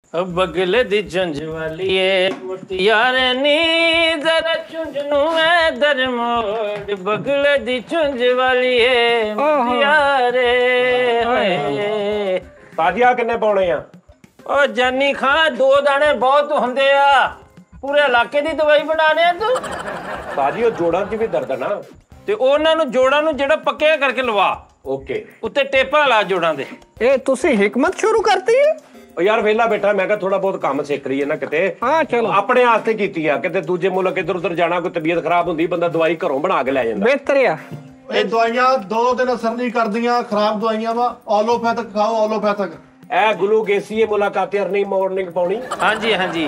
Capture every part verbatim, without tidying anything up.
बगले दी चुंझ वालिए मुटियारे नी जरा चुंझनू मैं दर मोड़ बगले दी चुंझ वालिए मुटियारे ताजिया किन्ने पाउणे आ ओ जानी खां दो दाने बहुत हुंदे आ पूरे इलाके दी दवाई बनाने आ तू ताजी ओ जोड़ां च भी दर्द ना ते ਉਹਨਾਂ ਨੂੰ ਜੋੜਾਂ ਨੂੰ ਜਿਹੜਾ ਪੱਕਿਆ ਕਰਕੇ ਲਵਾ ओके ਉੱਤੇ ਟੇਪਾਂ ਲਾ ਜੋੜਾਂ ਦੇ ਇਹ ਤੁਸੀਂ ਹਿਕਮਤ ਸ਼ੁਰੂ ਕਰਤੀ ਹੈ ओ यार वेला बेटा मैं थोड़ा बहुत काम सिख रही है ना किते हाँ चलो अपने वास्ते कीती आ किते दूजे मुल्क इधर उधर जाना कोई तबीयत खराब हुंदी बंदा दवाई घरों बना के ले जांदा ਬਿਹਤਰ ਆ ਇਹ ਦਵਾਈਆਂ ਦੋ ਦਿਨ ਅਸਰ ਨਹੀਂ ਕਰਦੀਆਂ ਖਰਾਬ ਦਵਾਈਆਂ ਵਾ ਐਲੋਪੈਥਿਕ ਖਾਓ ਐਲੋਪੈਥਿਕ ए ग्लूकेसी मुलाकात अर्नी मॉर्निंग पाउणी ਹਾਂਜੀ ਹਾਂਜੀ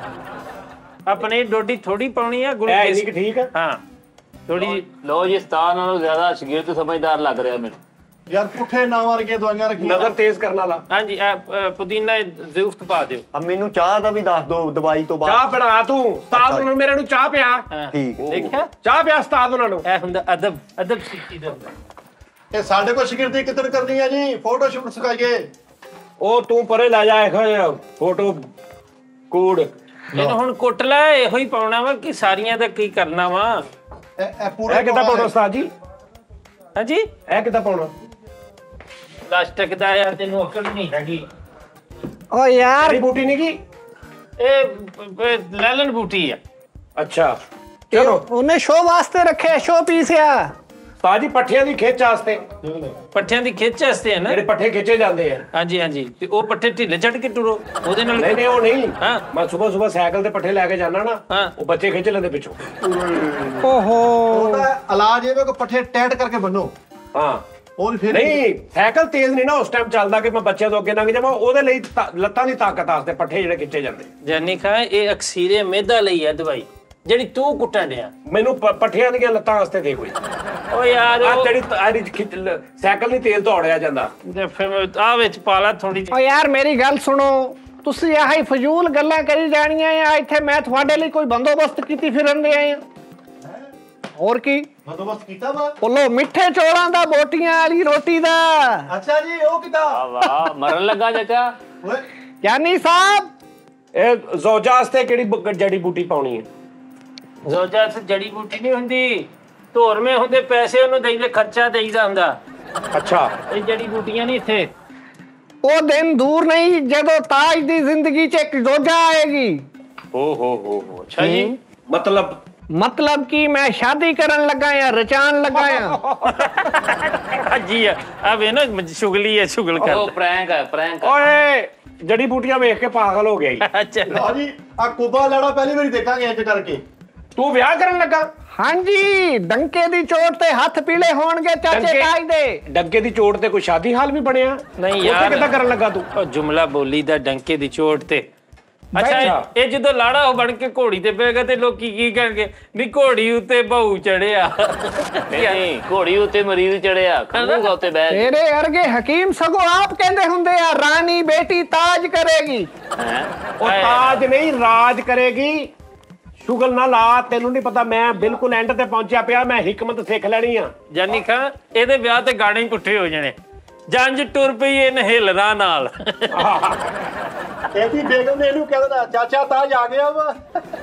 ਆਪਣੀ ਡੋਡੀ ਥੋੜੀ ਪਾਉਣੀ ਆ ए ਗੁਲੂਕੋਜ਼ इन्नी की ठीक है ਹਾਂ ਥੋੜੀ लो जी उस्ताद नालों ज्यादा शगीर्द समझदार लग रहा है मेरे ਯਾਰ ਪੁੱਠੇ ਨਾ ਵਰਗੇ ਦਵਾਈਆਂ ਰੱਖੀਆਂ नजर तेज करने वाला ਹਾਂਜੀ ਇਹ ਪੁਦੀਨਾ ਜ਼ਰੂਰ ਪਾ ਦਿਓ अब मैनू चाह दा भी दस दो दवाई तो बाद चाह बना तू उस्ताद उन्होंने मेरे नु चाह पिया ठीक ਦੇਖਿਆ चाह पिया उस्ताद उन्होंने ਇਹ ਹੁੰਦਾ ਅਦਬ ਅਦਬ ਸਿੱਖੀ ਦਾ ਇਹ ਸਾਡੇ ਕੋਲ ਸ਼ਗਿਰਦੀ ਕਿੱਦਣ ਕਰਨੀ ਆ ਜੀ ਫੋਟੋ ਸ਼ੂਟ ਸਿਖਾਈਏ ओ तू परे ले जाए फोटो कूड़ ਇਹਨੂੰ ਹੁਣ ਕੁੱਟ ਲੈ ਇਹੋ ਹੀ ਪਾਉਣਾ ਵਾ ਕਿ ਸਾਰੀਆਂ ਦਾ ਕੀ ਕਰਨਾ ਵਾ ਇਹ ਇਹ ਪੂਰੇ ए कितना पाउणा उस्ताद जी ਹਾਂਜੀ ए कितना पाउणा ਪਲਾਸਟਿਕ ਦਾ ਯਾਰ ਤੈਨੂੰ ਅਕਲ ਨਹੀਂ ਹੈਗੀ ਓ ਯਾਰ तेरी बूटी नहीं की ਇਹ ਲੈਲਨ ਬੂਟੀ ਆ अच्छा चलो ਉਹਨੇ ਸ਼ੋ ਵਾਸਤੇ ਰੱਖਿਆ ਸ਼ੋ ਪੀਸ ਆ उस्ताद जी पट्ठियां दी खिच वास्ते ਪੱਠਿਆਂ ਦੀ ਖਿੱਚ ਵਾਸਤੇ ਹੈ ਨਾ जेडे पट्ठे खिचे जाते हैं ਹਾਂਜੀ ਹਾਂਜੀ ਤੇ ਉਹ ਪੱਠੇ ਢਿੱਲੇ ਚੜ ਕੇ ਟੁਰੋ ਉਹਦੇ ਨਾਲ नहीं नहीं वो नहीं हाँ। मैं सुबह सुबह साइकिल ते पट्ठे लेके जाना ना हाँ। वो बच्चे खिच लेंदे पिछों ਓਹੋ ਉਹਦਾ ਇਲਾਜ ਇਹ ਵੇ ਕਿ ਪੱਠੇ ਟੈਟ ਕਰਕੇ ਬੰਨੋ हाँ ਹੋਰ ਫਿਰ नहीं साइकिल तेज नहीं ना उस टाइम चलदा कि मैं बच्चे तो अगे लंघ जावां ओदे लई लत्तां दी ताकत वास्ते पट्ठे जेडे खिचे जांदे ਜਾਨੀ ਖਾਂ ਇਹ ਅਕਸੀਰੇ ਮਿਹਦਾ ਲਈ ਆ ਦਵਾਈ ਜਿਹੜੀ ਤੂੰ ਕੁੱਟਣ ਡਿਆ ਮੈਨੂੰ ਪ- ਪੱਠਿਆਂ ਦੀਆਂ ਲੱਤਾਂ ਵਾਸਤੇ ਦੇ ਕੋਈ ਓ ਯਾਰ ਆ ਉਹ- ਜਿਹੜੀ ਆਰੀ ਸਾਈਕਲ ਨਹੀਂ ਤੇਜ਼ ਦੌੜਿਆ ਜਾਂਦਾ ਤੇ ਫਿਰ ਆ ਵਿੱਚ ਪਾਲਾ ਥੋੜੀ ਓ ਯਾਰ ਮੇਰੀ ਗੱਲ ਸੁਣੋ ਤੁਸੀਂ ਆਹ ਹੀ ਫਜ਼ੂਲ ਗੱਲਾਂ ਕਰੀ ਜਾਣੀਆਂ ਆ ਇੱਥੇ ਮੈਂ ਤੁਹਾਡੇ ਲਈ ਕੋਈ ਬੰਦੋਬਸਤ ਕੀਤੀ ਫਿਰਨ ਦੇ ਆਏ ਆ ਹੋਰ ਕੀ ਬੰਦੋਬਸਤ ਕੀਤਾ ਵਾ ਬੋਲੋ ਮਿੱਠੇ ਚੌਲਾਂ ਦਾ ਬੋਟੀਆਂ ਵਾਲੀ ਰੋਟੀ ਦਾ ਅੱਛਾ ਜੀ ਉਹ ਕਿਦਾਂ वाह वाह मरन लगा चाचा ਓਏ ਯਾਨੀ ਸਾਹਿਬ ਇਹ ਜ਼ੋਜਾ ਵਾਸਤੇ ਕਿਹੜੀ ਬ- ਜੜੀ ਬੂਟੀ ਪਾਉਣੀ ਹੈ ਜ਼ੋਜਾ ਸ ਜੜੀ ਬੂਟੀ ਨਹੀਂ ਹੁੰਦੀ ਧੋਰਵੇਂ ਹੁੰਦੇ ਪੈਸੇ ਉਹਨੂੰ ਦੇਈਦੇ ਖਰਚਾ ਦੇਈਦਾ ਹੁੰਦਾ ਅੱਛਾ ਇਹ ਜੜੀ ਬੂਟੀਆਂ ਨਹੀਂ ਇੱਥੇ ਉਹ ਦਿਨ ਦੂਰ ਨਹੀਂ ਜਦੋਂ ਤਾਜ ਦੀ ਜ਼ਿੰਦਗੀ 'ਚ ਇੱਕ ਜ਼ੋਜਾ ਆਏਗੀ ਓ ਹੋ ਹੋ ਹੋ ਅੱਛਾ ਜੀ ਮਤਲਬ ਮਤਲਬ ਕਿ ਮੈਂ ਸ਼ਾਦੀ ਕਰਨ ਲੱਗਾ ਆ ਰਚਾਨ ਲੱਗਾ ਆ ਹਾਂਜੀ ਆ ਆ ਵੇ ਨਾ ਸ਼ੁਗਲੀ ਹੈ ਸ਼ੁਗਲ ओ ਕਰ प्रैंक है प्रैंक ਓਏ ਜੜੀ ਬੂਟੀਆਂ ਵੇਖ ਕੇ ਪਾਗਲ ਹੋ ਗਿਆ ਈ। ਅੱਛਾ ਲਓ ਜੀ ਆ ਕੁਬਾ ਲੈਣਾ ਪਹਿਲੀ ਵਾਰੀ ਦੇਖਾਂਗੇ ਇੰਜ ਕਰਕੇ ਤੂੰ ਵਿਆਹ ਕਰਨ ਲੱਗਾ ਹਾਂਜੀ ਡੰਕੇ ਦੀ ਚੋਟ ਤੇ ਹੱਥ ਪੀਲੇ ਹੋਣਗੇ ਚਾਚੇ ਡੰਕੇ- ਤਾਜ ਦੇ ਡੱਗੇ ਦੀ ਚੋਟ ਤੇ ਕੋਈ ਸ਼ਾਦੀ ਹਾਲ ਵੀ ਬਣਿਆ ਨਹੀਂ ਉੱਥੇ ਯਾਰ ਕਿੱਦਾਂ ਕਰਨ ਲੱਗਾ ਤੂੰ ਉਹ ਜੁਮਲਾ ਬੋਲੀ ਦਾ ਡੰਕੇ ਦੀ ਚੋਟ ਤੇ ਅੱਛਾ ਅੱਛਾ। ਇਹ- ਇਹ ਜਦੋਂ ਲਾੜਾ ਹੋ ਬਣ ਕੇ ਘੋੜੀ ਤੇ ਪਏਗਾ ਤੇ ਲੋਕੀ ਕੀ ਕਹਿਣਗੇ ਵੀ ਘੋੜੀ ਉੱਤੇ ਬਹੂ ਚੜਿਆ नहीं घोड़ी उत्ते मरीज चढ़िया खंगूगा उत्ते बैठ ਤੇਰੇ ਅਰਗੇ ਹਕੀਮ ਸਗੋਂ ਆਪ ਕਹਿੰਦੇ ਹੁੰਦੇ ਆ ਰਾਣੀ ਬੇਟੀ ਤਾਜ ਕਰੇਗੀ ਉਹ ਤਾਜ ਨਹੀਂ ਰਾਜ ਕਰੇਗੀ ਸ਼ੁਗਲ ਨਾ ਲਾ ਤੈਨੂੰ ਨਹੀਂ ਪਤਾ ਮੈਂ ਬਿਲਕੁਲ ਐਂਡ ਤੇ ਪਹੁੰਚਿਆ ਪਿਆ ਮੈਂ ਹਿਕਮਤ ਸਿੱਖ ਲੈਣੀ ਆ ਜਾਨੀ ਖਾਂ ਇਹਦੇ ਵਿਆਹ ਤੇ ਗਾਣੇ ਹੀ ਪੁੱਠੇ ਹੋ ਜਾਣੇ ਜੰਜ ਟੁਰ ਪਈ ਇਹ ਨਹਿਲਦਾ ਨਾਲ ਇਹਦੀ ਬੇਗਮ ਨੇ ਇਹਨੂੰ ਕਹਿ ਦੇਣਾ ਚਾਚਾ ਤਾਜ ਆ ਗਿਆ ਵਾ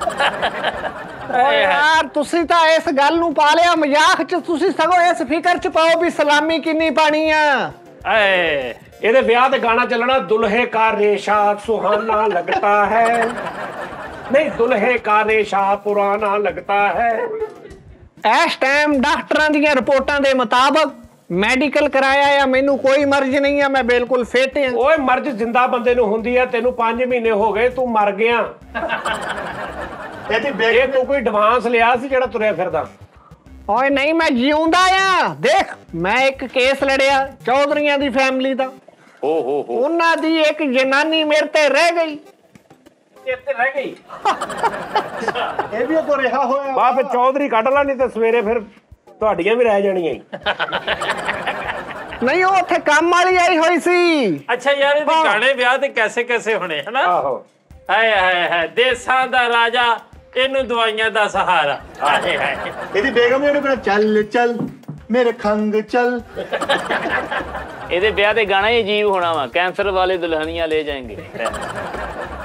ਓ ਯਾਰ ਤੁਸੀਂ ਤਾਂ ਇਸ ਗੱਲ ਨੂੰ ਪਾ ਲਿਆ ਮਜ਼ਾਕ 'ਚ ਤੁਸੀਂ ਸਗੋਂ ਇਸ ਫਿਕਰ 'ਚ ਪਾਓ ਵੀ ਸਲਾਮੀ ਕਿੰਨੀ ਪਾਣੀ ਆ ਐ ਇਹਦੇ ਵਿਆਹ ਤੇ ਗਾਣਾ ਚੱਲਣਾ ਦੁਲਹੇ ਕਾ ਰੇਸ਼ਾ ਸੁਹਾਨਾ ਲੱਗਤਾ ਹੈ ਨਹੀਂ ਦੁਲਹੇ ਕਾ ਰੇਸ਼ਾ ਪੁਰਾਣਾ ਲੱਗਤਾ ਹੈ ਇਸ ਟਾਈਮ ਡਾਕਟਰਾਂ ਦੀਆਂ ਰਿਪੋਰਟਾਂ ਦੇ ਮੁਤਾਬਕ ਮੈਡੀਕਲ ਕਰਾਇਆ ਆ ਮੈਨੂੰ ਕੋਈ ਮਰਜ਼ ਨਹੀਂ ਆ ਮੈਂ ਬਿਲਕੁਲ ਫਿੱਟ ਆ ਓਏ ਮਰਜ਼ ਜਿੰਦਾ ਬੰਦੇ ਨੂੰ ਹੁੰਦੀ ਆ ਤੈਨੂੰ ਪੰਜ ਮਹੀਨੇ ਹੋ ਗਏ ਤੂੰ ਮਰ ਗਿਆ ਇਹਦੀ ਇਹ ਬੇਗਮ ਤੂੰ ਕੋਈ ਐਡਵਾਂਸ ਲਿਆ ਸੀ ਜਿਹੜਾ ਤੁਰਿਆ ਫਿਰਦਾ ਓਏ ਨਹੀਂ ਮੈਂ ਜਿਉਂਦਾ ਆ ਦੇਖ ਮੈਂ ਇੱਕ ਕੇਸ ਲੜਿਆ ਚੌਧਰੀਆਂ ਦੀ ਫੈਮਿਲੀ ਦਾ ਓ ਹੋ ਹੋ ਉਹਨਾਂ ਦੀ ਇੱਕ ਜਨਾਨੀ ਮੇਰੇ ਤੇ ਰਹਿ ਗਈ ਇੱਥੇ ਰਹਿ ਗਈ ਇਹ ਵੀ ਕੋ ਰਿਹਾ ਹੋਇਆ ਬਾ ਫਿਰ ਚੌਧਰੀ ਕੱਢ ਲਾ ਨਹੀਂ ਤੇ ਸਵੇਰੇ ਫਿਰ ਤੁਹਾਡੀਆਂ ਵੀ ਰਹਿ ਜਾਣੀਆਂ ਈ। ਨਹੀਂ ਉਹ ਉੱਥੇ ਕੰਮ ਵਾਲੀ ਆਈ ਹੋਈ ਸੀ ਅੱਛਾ ਯਾਰ ਇਹਦੇ ਗਾਣੇ ਵਿਆਹ ਤੇ ਕੈਸੇ ਕੈਸੇ ਹੋਣੇ ਹਨਾ ਆਹੋ ਹਾਏ ਹਾਏ ਹਾਏ ਦੇਸਾਂ ਦਾ ਰਾਜਾ ਇਹਨੂੰ ਦਵਾਈਆਂ ਦਾ ਸਹਾਰਾ ਹਾਏ ਹਾਏ ਇਹਦੀ ਬੇਗਮ ਨੇ ਇਹਨੂੰ ਕਹਿਣਾ ਚੱਲ ਚੱਲ ਮੇਰੇ ਖੰਗ ਚੱਲ ਇਹਦੇ ਵਿਆਹ ਤੇ ਗਾਣਾ ਹੀ ਅਜੀਬ ਹੋਣਾ ਵਾ ਕੈਂਸਰ ਵਾਲੇ ਦੁਲਹਨੀਆਂ ਲੈ ਜਾਏਂਗੇ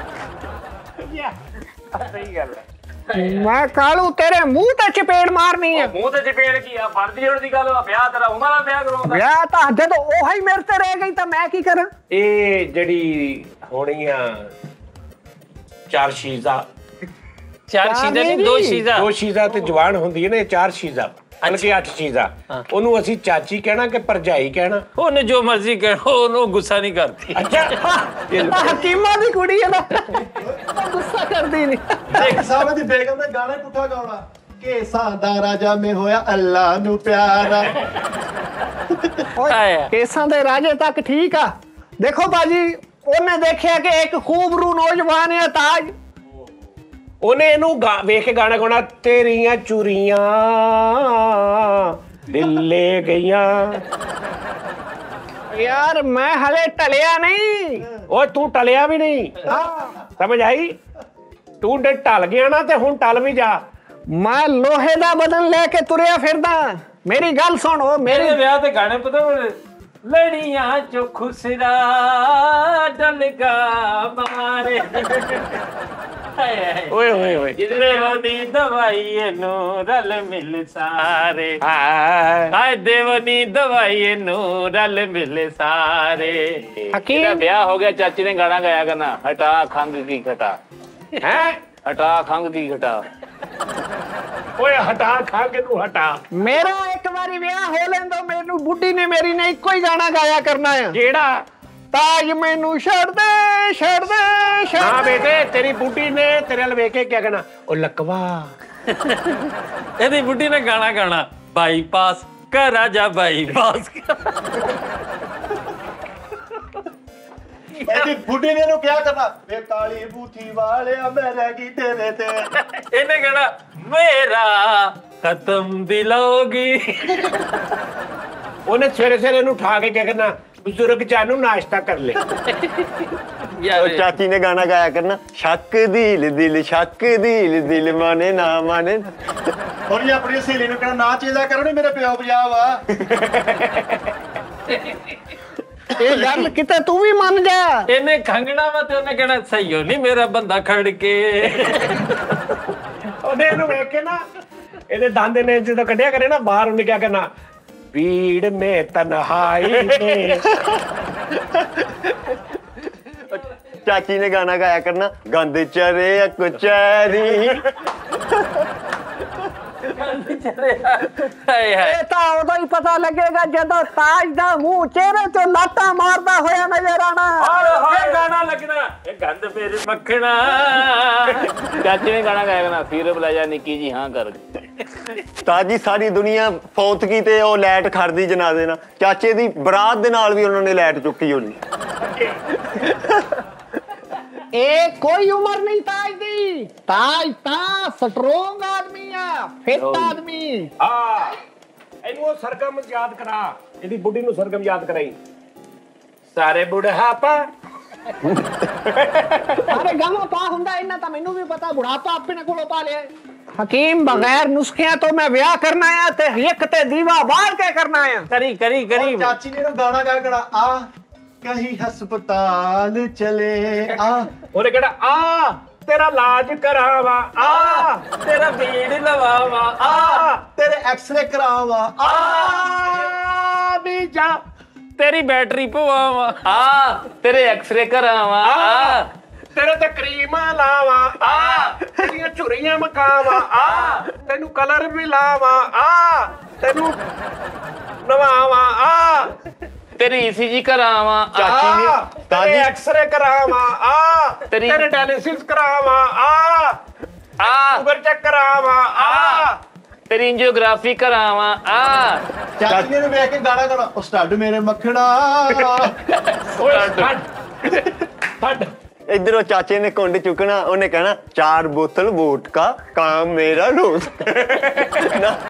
ਸਹੀ ਗੱਲ ਹੈ। ਮੈਂ ਕਾਲੂ ਤੇਰੇ ਮੂੰਹ ਤੇ ਚਪੇੜ ਮਾਰਨੀ ਆ। ਮੂੰਹ ਤੇ ਚਪੇੜ ਕੀ ਆ? ਫੜਦੀ ਹੋਣ ਦੀ ਗੱਲ ਵਾ, ਵਿਆਹ ਤੇਰਾ ਉਹਨਾਂ ਨਾਲ ਵਿਆਹ ਕਰਾਉਂਦਾ। ਵਿਆਹ ਤਾਂ ਜਦੋਂ ਉਹ ਹੀ ਮੇਰੇ ਤੇ ਰਹਿ ਗਈ ਤਾਂ ਮੈਂ ਕੀ ਕਰਾਂ? ਇਹ ਜਿਹੜੀ ਹੋਣੀ ਆ ਚਾਰ ਸ਼ੀਜ਼ਾ, ਚਾਰ ਚੀਜ਼ਾਂ ਨਹੀਂ, ਦੋ ਚੀਜ਼ਾਂ। ਦੋ ਸ਼ੀਜ਼ਾ ਤੇ ਜਵਾਨ ਹੁੰਦੀ ਹੈ ਨੇ, ਚਾਰ ਸ਼ੀਜ਼ਾ ਬਲਕਿ ਅੱਠ ਚੀਜ਼ਾਂ। ਉਹਨੂੰ ਅਸੀਂ ਚਾਚੀ ਕਹਿਣਾ ਕਿ ਭਰਜਾਈ ਕਹਿਣਾ? ਉਹਨੇ ਜੋ ਮਰਜ਼ੀ ਕਹਿਣਾ, ਉਹਨੂੰ ਗੁੱਸਾ ਨਹੀਂ ਕਰਦੀ। ਅੱਛਾ ਹਕੀਮਾਂ ਦੀ ਕੁੜੀ ਹੈ ਨਾ, ਗੁੱਸਾ ਕਰਦੀ ਨਹੀਂ। ਇੱਕ ਸਾਹਿਬ ਦੀ ਬੇਗਮ ਨੇ ਗਾਣਾ ਪੁੱਠਾ ਗਾਉਣਾ ਕਿ ਸਾਡਾ ਰਾਜਾ ਮੇ ਹੋਇਆ ਅੱਲਾ ਨੂੰ ਪਿਆਰਾ। ਓਏ ਕੇਸਾਂ ਦੇ ਰਾਜੇ ਤੱਕ ਠੀਕ ਆ। ਦੇਖੋ ਬਾਜੀ, ਉਹਨੇ ਦੇਖਿਆ ਕਿ ਇੱਕ ਖੂਬਰੂ ਨੌਜਵਾਨ ਹੈ ਤਾਜ, ਉਹਨੇ ਇਹਨੂੰ ਵੇਖ ਕੇ ਗਾਣਾ ਗਾਉਣਾ, ਤੇਰੀਆਂ ਚੂਰੀਆਂ ਦਿਲ ਲੈ ਗਈਆਂ। ਯਾਰ ਮੈਂ ਹਲੇ ਟਲਿਆ ਨਹੀਂ। ਓਏ ਤੂੰ ਟਲਿਆ ਵੀ ਨਹੀਂ, ਸਮਝ ਆਈ? ਤੂੰ ਡੇ ਟਲ ਗਿਆ ਨਾ ਤੇ ਹੁਣ ਟਲ ਵੀ ਜਾ। ਮੈਂ ਲੋਹੇ ਦਾ ਬਦਨ ਲੈ ਕੇ ਤੁਰਿਆ ਫਿਰਦਾ। ਮੇਰੀ ਗੱਲ ਸੁਣੋ, ਮੇਰੇ ਮੇਰੀ ਵਿਆਹ ਤੇ ਗਾਣੇ ਪਤਾ ਲੜੀਆਂ ਚੋ ਖੁਸਰਾ ਡਲਗਾ ਮਾਰੇ। ਓਏ ਹੋਏ ਹੋਏ, ਦੇਵਨੀ ਦਵਾਈ ਨੂੰ ਰਲ ਮਿਲ ਸਾਰੇ। ਹਾਏ ਦੇਵਨੀ ਦਵਾਈ ਨੂੰ ਰਲ ਮਿਲ ਸਾਰੇ। ਹਕੀਮ ਵਿਆਹ ਹੋ ਗਿਆ, ਚਾਚੀ ਨੇ ਗਾਣਾ ਗਾਇਆ ਕਰਨਾ, ਹਟਾ ਖੰਗ ਕੀ ਘਟਾ, ਹੈ ਹਟਾ ਖੰਗ ਕੀ ਘਟਾ। ਓਏ ਹਟਾ ਖਾ ਕੇ ਤੂੰ ਹਟਾ। ਮੇਰਾ ਇੱਕ ਵਾਰੀ ਵਿਆਹ ਹੋ ਲੈਂਦਾ, ਮੈਨੂੰ ਬੁੱਢੀ ਨੇ ਮੇਰੀ ਨੇ ਇੱਕੋ ਹੀ ਗਾਣਾ ਗਾਇਆ ਕਰਨਾ ਆ, ਕਿਹੜਾ? ਤਾਜ ਮੈਨੂੰ ਛੱਡ ਦੇ ਛੱਡ ਦੇ ਹਾਂ ਛੱਡ ਦੇ। ਬੇਟੇ, ਤੇਰੀ ਬੁੱਢੀ ਨੇ ਤੇਰੇ ਵੱਲ ਵੇਖ ਕੇ ਕਿਆ ਕਹਿਣਾ? ਉਹ ਲਕਵਾ। ਇਹਦੀ ਬੁੱਢੀ ਨੇ ਗਾਣਾ ਗਾਣਾ, ਬਾਈਪਾਸ ਕਰ ਰਾਜਾ ਬਾਈਪਾਸ। ਇਹਦੀ ਬੁੱਢੀ ਨੇ ਇਹਨੂੰ ਕਿਹਾ ਕਰਨਾ, ਵੇ ਕਾਲੀ ਬੂਥੀ ਵਾਲਿਆ ਮੈਂ ਰਹਿ ਗਈ ਤੇਰੇ ਤੇ। ਇਹਨੇ ਕਹਿਣਾ ਮੇਰਾ ਖਤਮ ਦਿਲੋਗੀ। ਉਹਨੇ ਸਵੇਰੇ ਸਵੇਰੇ ਇਹਨੂੰ ਉਠਾ ਕੇ ਕਿਆ ਕਰਨਾ? ਬਜ਼ੁਰਗ ਚਾਨੂੰ ਨਾਸ਼ਤਾ ਕਰ ਲੈ। ਉਹ ਚਾਚੀ ਨੇ ਗਾਣਾ ਗਾਇਆ ਕਰਨਾ, ਸ਼ੱਕ ਦਿਲ ਦਿਲ ਸ਼ੱਕ ਦਿਲ ਦਿਲ ਮਾਨੇ ਨਾ ਮਾਨੇ। ਥੋੜੀ ਆਪਣੀ ਸਹੇਲੀ ਨੂੰ ਕਹਿਣਾ, ਨਾ ਚੇਦਾ ਕਰੋ ਨੀ ਮੇਰੇ ਪਿਓ ਪੰਜਾਬ ਆ। ਇਹ ਗੱਲ ਕਿਤੇ ਤੂੰ ਵੀ ਮੰਨ ਜਾ। ਇਹਨੇ ਖੰਗਣਾ ਵਾ ਤੇ ਉਹਨੇ ਕਹਿਣਾ ਸਹੀ ਹੋ ਨਹੀਂ ਮੇਰਾ ਬੰਦਾ ਖੜ ਕੇ। ਉਹਨੇ ਇਹਨੂੰ ਵੇਖ ਕੇ ਨਾ, ਇਹਦੇ ਦੰਦ ਨੇ ਜਦੋਂ ਕੱਢਿਆ ਕਰੇ ਨਾ ਬਾਹਰ, ਉਹਨੇ ਕਿਆ ਕਰਨਾ? ਭੀੜ ਮੇ ਤਨਹਾਈ ਮੇ। ਚਾਚੀ ਨੇ ਗਾਣਾ ਗਾਇਆ ਕਰਨਾ, ਗੰਦ ਚਰੇ ਕਚਹਿਰੀ। ਹਾਏ ਹਾਏ। ਇਹ ਤਾਂ ਉਦੋਂ ਹੀ ਪਤਾ ਲੱਗੇਗਾ ਜਦੋਂ ਤਾਜ ਦਾ ਮੂੰਹ ਚਿਹਰੇ ਤੋਂ ਲਾਟਾਂ ਮਾਰਦਾ ਹੋਇਆ ਨਜ਼ਰ ਆਣਾ। ਹਾਏ ਗਾਣਾ ਲੱਗਣਾ, ਇਹ ਗੰਦ ਮੇਰੇ ਮੱਖਣਾ। ਚਾਚੀ ਨੇ ਗਾਣਾ ਗਾਇਆ ਕਰਨਾ, ਫਿਰ ਬੁਲਾ ਜਾ ਨਿੱਕੀ ਜੀ ਹਾਂ ਕਰ। ਤਾਜੀ ਸਾਰੀ ਦੁਨੀਆ ਫੌਤਗੀ ਤੇ ਉਹ ਲਾਈਟ ਖੜਦੀ ਜਨਾਜ਼ੇ ਨਾਲ, ਚਾਚੇ ਦੀ ਬਰਾਤ ਦੇ ਨਾਲ ਵੀ ਉਹਨਾਂ ਨੇ ਲਾਈਟ ਚੁੱਕੀ ਹੋਣੀ। ਇਹ ਕੋਈ ਉਮਰ ਨਹੀਂ ਤਾਜ ਦੀ। ਤਾਜ ਤਾਂ ਸਟਰੋਂਗ ਆਦਮੀ ਆ, ਫਿੱਟ ਆਦਮੀ। ਹਾਂ, ਇਹਨੂੰ ਉਹ ਸਰਗਮ ਯਾਦ ਕਰਾ, ਇਹਦੀ ਬੁੱਢੀ ਨੂੰ ਸਰਗਮ ਯਾਦ ਕਰਾਈ। ਸਾਰੇ ਬੁਢਾਪਾ। ਸਾਰੇ ਗਾਵਾਂ ਪਾ ਹੁੰਦਾ, ਇਹਨਾਂ ਤਾਂ ਮੈਨੂੰ ਵੀ ਪਤਾ, ਬੁਢਾਪਾ ਆਪਣੇ ਕੋਲੋਂ ਪਾ ਲਿਆ। ਹਕੀਮ, ਬਗੈਰ ਨੁਸਖਿਆਂ ਤੋਂ ਮੈਂ ਵਿਆਹ ਕਰਨਾ ਆ ਤੇ ਇੱਕ ਤੇ ਦੀਵਾ ਬਾਲ ਕੇ ਕਰਨਾ ਆ। ਕਰੀ ਕਰੀ ਕਰੀ। ਚਾਚੀ ਨੇ ਇਹਨੂੰ ਗਾਣਾ ਗਾਇਆ ਕਰਨਾ, ਆ ਕਹੀਂ ਹਸਪਤਾਲ ਚਲੇ ਆ। ਉਹਨੇ ਕਿਹੜਾ? ਆ ਤੇਰਾ ਇਲਾਜ ਕਰਾਵਾ, ਆ ਤੇਰਾ ਬੀੜ ਲਵਾਵਾ, ਆ ਤੇਰੇ ਐਕਸਰੇ ਕਰਾਵਾ, ਆ ਵੀ ਜਾ ਤੇਰੀ ਬੈਟਰੀ ਪਵਾਵਾ, ਆ ਤੇਰੇ ਐਕਸਰੇ ਕਰਾਵਾ, ਆ ਤੇਰੇ ਤੇ ਕਰੀਮਾਂ ਲਾਵਾ, ਆ ਤੇਰੀਆਂ ਝੁਰੀਆਂ ਮਕਾਵਾ, ਆ ਤੈਨੂੰ ਕਲਰ ਵੀ ਲਾਵਾ, ਆ ਤੈਨੂੰ ਨਵਾਵਾ, ਆ ਤੇਰੀ ਈਸੀਜੀ ਕਰਾਵਾ, ਚਾਚੀ ਨੇ ਤੇਰੇ ਤਾਜੀ ਐਕਸਰੇ ਕਰਾਵਾ, ਆ ਤੇਰੀ- ਤੇਰੇ ਡਾਇਲਿਸਿਸ ਕਰਾਵਾ, ਆ ਆ ਸ਼ੂਗਰ ਚੈੱਕ ਕਰਾਵਾ, ਆ ਤੇਰੀ ਇੰਜੀਓਗ੍ਰਾਫੀ ਕਰਾਵਾ, ਆ ਚਾਚੀ ਨੇ ਇਹਨੂੰ ਵੇਖ ਕੇ ਗਾਣਾ ਗਾਣਾ, ਉਹ ਸਟੱਡ ਮੇਰੇ ਮੱਖਣਾ। ਓਏ ਛੱਡ ਛੱਡ। ਇਧਰੋਂ ਚਾਚੇ ਨੇ ਕੁੰਡ ਚੁੱਕਣਾ, ਉਹਨੇ ਕਹਿਣਾ ਚਾਰ ਬੋਤਲ ਵੋਟਕਾ, ਕਾਮ ਮੇਰਾ ਰੋਜ਼।